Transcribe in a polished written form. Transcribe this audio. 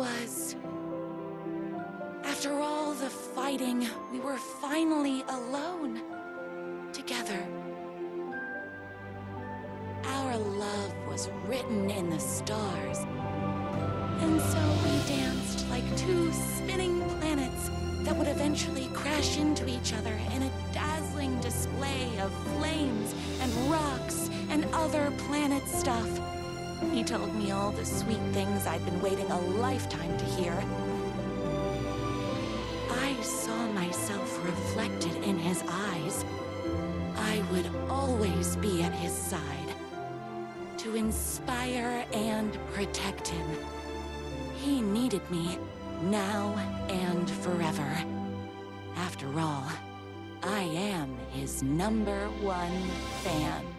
was... After all the fighting, we were finally alone. Together. Our love was written in the stars. And so we danced like two spinning planets that would eventually crash into each other in a dazzling display of flames and rocks and other planet stuff. He told me all the sweet things I'd been waiting a lifetime to hear. I saw myself reflected in his eyes. I would always be at his side, to inspire and protect him. He needed me, now and forever. After all, I am his #1 fan.